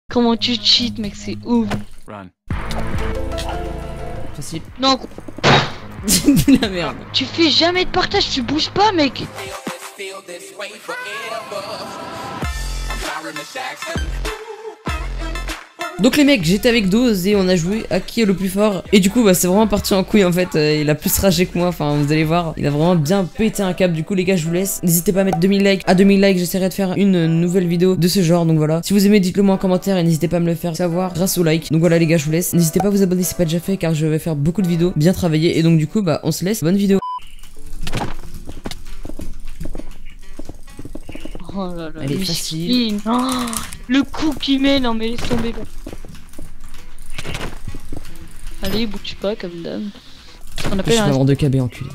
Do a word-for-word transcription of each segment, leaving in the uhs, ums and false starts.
Comment tu cheats, mec, c'est ouf. Run. Facile. Non, La merde. tu fais jamais de partage, tu bouges pas, mec. Donc les mecs, j'étais avec Doz et on a joué à qui est le plus fort. Et du coup bah c'est vraiment parti en couille en fait. euh, Il a plus ragé que moi, enfin vous allez voir. Il a vraiment bien pété un câble. Du coup les gars je vous laisse. N'hésitez pas à mettre deux mille likes. À deux mille likes j'essaierai de faire une nouvelle vidéo de ce genre. Donc voilà. Si vous aimez dites-le moi en commentaire et n'hésitez pas à me le faire savoir grâce au like. Donc voilà les gars je vous laisse. N'hésitez pas à vous abonner si c'est pas déjà fait car je vais faire beaucoup de vidéos bien travaillées. Et donc du coup bah on se laisse. Bonne vidéo. Oh là là, Elle est mais facile. c'est- oh, le coup qu'il met, non mais laisse tomber là. Allez, bouge pas comme dame. On Je appelle suis un... vraiment de K B enculé.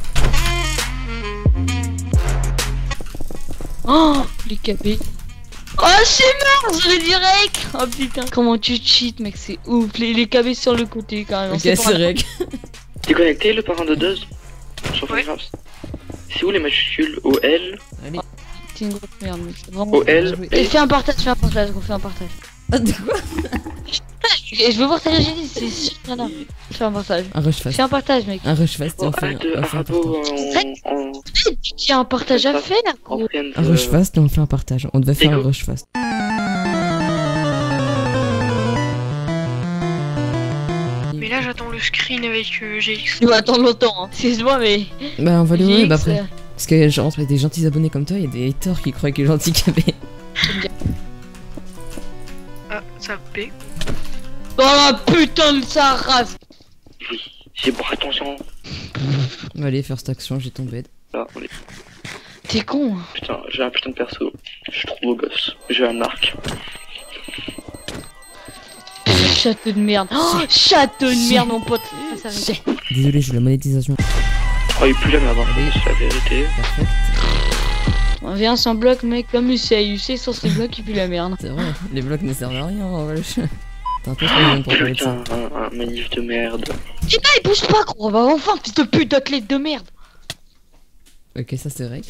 Oh, les K B. Oh, c'est mort, je le direct. Oh putain. Comment tu cheats, mec, c'est ouf. Les, les K B sur le côté, carrément. Ok c'est vrai. T'es connecté le parrain de Doz sur Ouais. Firehouse? C'est où les majuscules? O L? Allez. C'est une grosse merde, mec. C'est vraiment... O L? Et fais un partage, fais un partage, on fait un partage. Ah, de quoi? Et je veux voir ta régie, c'est sûr. Voilà. Fais un partage. Un rush fast. Fais un partage, mec. Un rush fast et on fait un, de on fait un Arabo partage. en... en... Tu tiens un partage à faire, en gros. friend, Un rush euh, fast et on fait un partage. On devait faire un Écoute. rush fast. Mais là, j'attends le screen avec euh, G X. Tu vas attendre longtemps, hein. Excuse-moi, mais. Bah on va lui G X, bah après. euh, Parce que genre avec des gentils abonnés comme toi, il y a des haters qui croient qu'il est gentil K B. Ah, ça a coupé. Oh putain de sa race. Oui, j'ai bon attention. Allez, first action, j'ai tombé. Là, on est... T'es con. Putain, j'ai un putain de perso. Je suis trop beau gosse. J'ai un arc. Château de merde. Oh, château de merde, mon pote. Ah, ça arrive. Désolé, j'ai la monétisation. Oh, il peut jamais avoir Allez. c'est la vérité. Parfait. On vient sans bloc, mec, comme U C A U C, sans ces blocs, il pue la merde. C'est vrai, les blocs ne servent à rien en wesh. T'es un peu trop jeune pour parler de ça. Putain, un, un manif de merde. Putain, il bouge pas, gros. Bah, enfin, fils de pute d'athlète de merde. Ok, ça c'est vrai.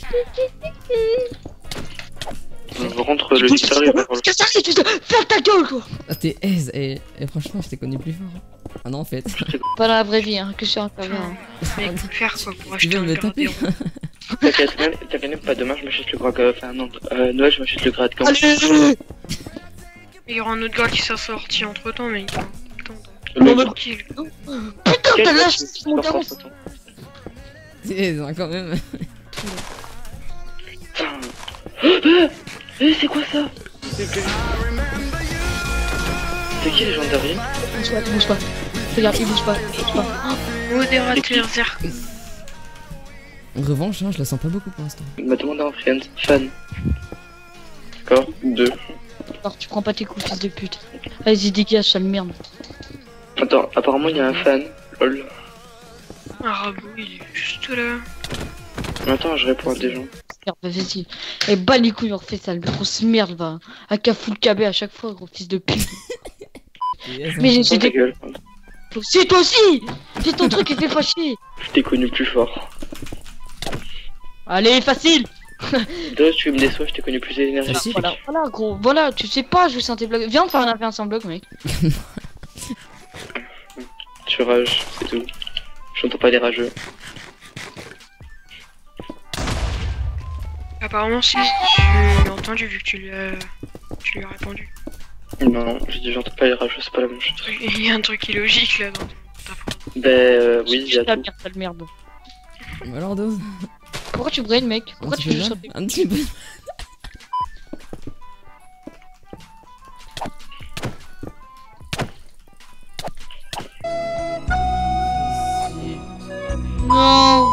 On rentre le Il bouge leader, pas, il va voir que ça, c'est juste. Ferme ta gueule, quoi. Ah, t'es aise et, et franchement, je t'ai connu plus fort. Ah non, en fait. Pas dans la vraie vie, hein, que je suis encore bien. Mec, faut faire quoi pour Tu acheter viens un de me taper. gardien. T'inquiète, même- t'inquiète même pas, demain je m'achète le grade. Enfin, non, euh, Noël je m'achète le grade quand Allez. Il y aura un autre gars qui s'est sorti entre temps, mais. Attends, Le mais- tranquille. Putain, t'as lâché mon gamin. T'es aise, hein, quand même. Eh, c'est quoi ça? C'est qui les gendarmeries? Bouge pas, bouge pas. Regarde, il bouge pas, il bouge pas. Modérateur Zerk. En revanche, hein, je la sens pas beaucoup pour l'instant. Il m'a demandé en friend, fan. D'accord, deux. Alors, tu prends pas tes coups, fils de pute. Vas-y, dégage, sale merde. Attends, apparemment il y a un fan. Lol. Un rabot, il est juste là. Mais attends, je réponds à des gens. Merde, bah, vas-y. Et bas les couilles, on refait ça, le grosse merde, va. À cafou le K B à chaque fois, gros fils de pute. T'es aise, hein. Mais j'ai Ferme ta des. gueule. C'est toi aussi. C'est ton truc qui fait pas chier. Je t'ai connu plus fort. Allez, facile. Deux, tu me déçois, je t'ai connu plus énergique. Facile. Voilà, voilà, gros. Voilà, tu sais pas jouer sans tes blocs. Viens, on fait un affaire sans bloc, mec. Tu rages, c'est tout. J'entends pas les rageux. Apparemment, si, tu l'as entendu vu que tu lui as, tu lui as répondu. Non, j'ai dit j'entends pas les rageux, c'est pas la même chose. Il y a un truc illogique là dans ta phrase. Ben euh, oui, il y a la tout. merde, sale merde. Alors, Dose. Pourquoi tu braines, mec? Un Pourquoi petit tu peu joues là sur tes. Un petit peu. Non.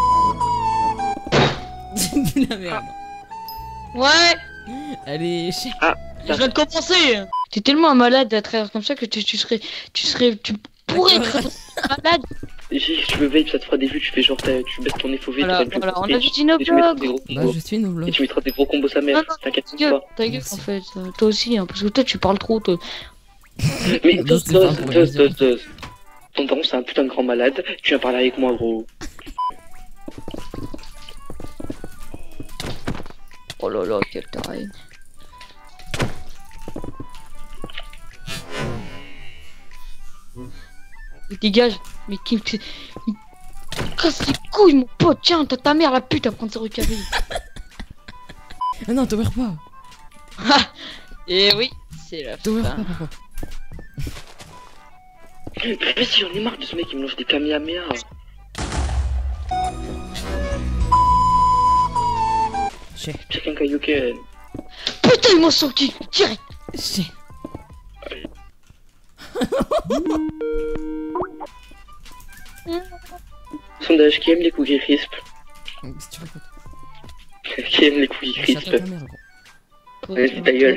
C'est la merde. Ouais. Allez, chien. Je viens de compenser. T'es tellement un malade d'être comme ça que tu, tu serais, tu serais, tu pourrais être malade. Si tu me vape, ça te fera des vues, tu fais genre t'as- tu baisses ton F O V, Voilà, t'auras une voilà, on petite a speech, vu Dino et tu mettras Blog. des gros Bah, combos. je suis une Et bloc. tu mettras des gros combos sa Non, mère, non, t'inquiète Ta gueule, pas. ta gueule Merci. en fait. Euh, Toi aussi, hein, parce que toi tu parles trop. Toi. Mais Dos, Dos, c'est Dos, pas pour Dos, le dire. Dos, Dos. Ton daron c'est un putain de grand malade, tu viens parler avec moi gros. Oh là là, quel taré. Il dégage. Mais qui me fait. Il me casse les couilles, mon pote. Tiens, t'as ta mère, la pute, à prendre zéro carré. Ah non, t'ouvres pas. Et oui, c'est la T'ouvres pas, fin. pourquoi? Mais si, j'en ai marre de ce mec qui me lance des kamehameha. J'ai. Chacun Kaioken. Putain, ils m'ont sorti direct. J'ai. Sondage, qui aime les cookies crisp? Qu'est-ce que tu racontes? Qui aime les cookies Ah, crisp? c'est à ta mère, gros. Ouais, c'est ta gueule.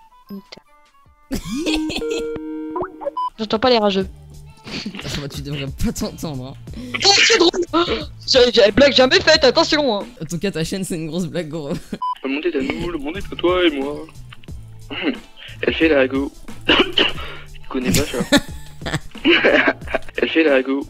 J'entends pas les rageux. Attends, bah, tu devrais pas t'entendre. Hein. Oh, c'est drôle. J'ai j'ai une blague jamais faite, attention hein. En tout cas, ta chaîne, c'est une grosse blague, gros. Le monde est à nous, le monde est à toi et moi. Elle fait la go. Tu connais pas ça? Elle fait la go.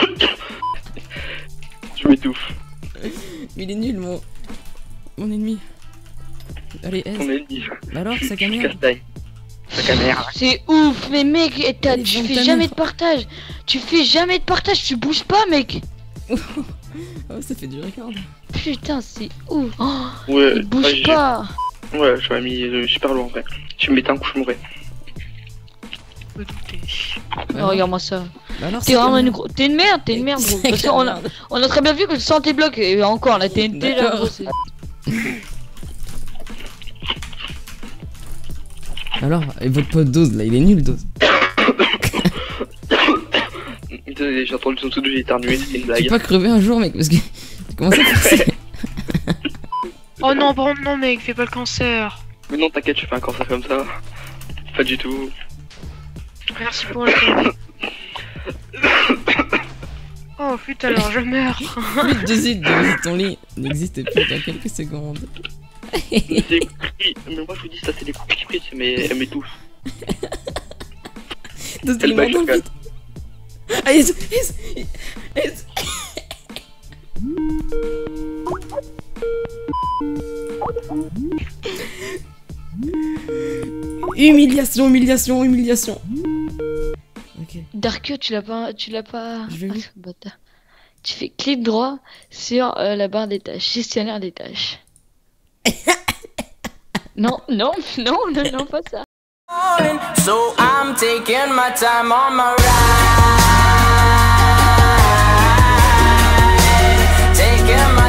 Je m'étouffe. Il est nul, mon. Mon ennemi. Allez, On S. est dit. Bah alors, Je sa suis caméra. castagne. Sa caméra. C'est ouf, mais mec, et t'as- Allez, tu vends fais ta jamais mère. de partage. Tu fais jamais de partage, tu bouges pas, mec. Oh, ça fait du record. Putain, c'est ouf. Oh, Ouais, il bouge ouais, j'ai- pas. Ouais, j'aurais mis euh, super loin en fait. Tu me mettais un coup, je mourrais. Peux douter. Bah Oh, alors, regarde-moi ça. bah alors, T'es sa vraiment une caméra. gros. T'es une merde, t'es une merde, gros. Sa Parce qu'on a, caméra. on a très bien vu que sans tes blocs, et encore la T N T là, D'accord. gros. c'est- Alors, et votre pote Dose là, il est nul, Dose. Désolé, j'ai entendu son dessous, j'ai éternué, c'était une Tu blague. peux pas crever un jour, mec, parce que. Tu commences à forcer. Oh non, par contre, non, mec, fais pas le cancer. Mais non, t'inquiète, je fais un cancer comme ça. Pas du tout. Merci pour le cadeau. Oh putain, alors je meurs. Vite, de suite, de ton lit n'existe plus dans quelques secondes. Mais c'est écrit- mais moi je vous dis, ça c'est des coups qui pris, mais elle m'étouffe. Dose, Quelle il blague, m'entend je vite. Ah, yes, yes, yes. Humiliation, humiliation, humiliation. Ok. Dark, tu l'as pas, tu l'as pas. Je vais Ah, où? ce bâtard. Tu fais clic droit sur euh, la barre des tâches, gestionnaire des tâches. Non, non, non, non, non, pas ça. So I'm taking my time on my ride, taking my